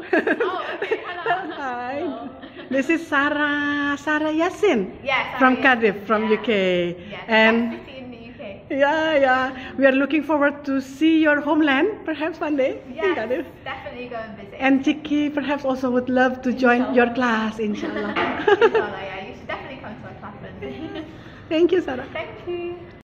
okay. Hello. Hi. Hello. This is Sarah Yassin. Yes. From Cardiff, from UK. Yes. And Nice to see you in the UK. yeah. We are looking forward to see your homeland, perhaps one day in Yes. Cardiff. Definitely go and visit. And Chiki perhaps also would love to join your class, inshallah. Inshallah, yeah. You should definitely come to our class. Thank you, Sarah. Thank you.